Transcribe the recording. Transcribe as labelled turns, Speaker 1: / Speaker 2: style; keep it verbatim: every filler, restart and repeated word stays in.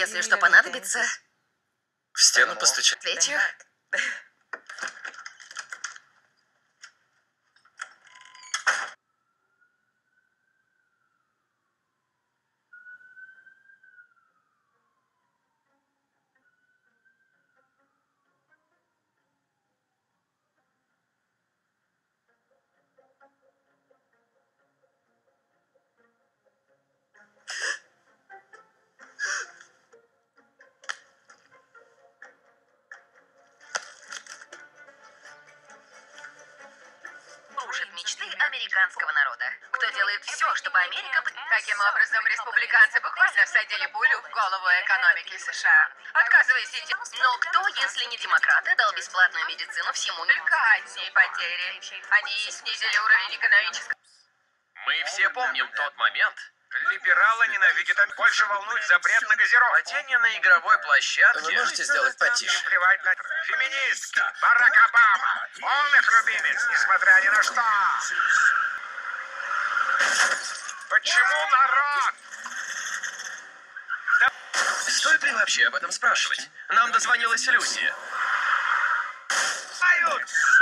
Speaker 1: Если что понадобится,
Speaker 2: В стену постучать.
Speaker 1: отвечу. Рушит мечты американского народа. Кто делает все, чтобы Америка...
Speaker 3: Таким образом, республиканцы буквально всадили пулю в голову экономики США. Отказываясь идти.
Speaker 1: Но кто, если не демократы, дал бесплатную медицину всему миру?
Speaker 3: Только одни потери. Они снизили уровень экономического.
Speaker 2: Мы все помним тот момент.
Speaker 4: Либералы ненавидят, а больше волнует запрет на газировку.
Speaker 2: Падение на игровой площадке.
Speaker 5: Вы можете сделать потише?
Speaker 4: Плевать на феминистки, Барак Обама, он их любимец, несмотря ни на что. Почему народ?
Speaker 2: Стоит ли вообще об этом спрашивать? Нам дозвонилась Люси.
Speaker 4: Знают,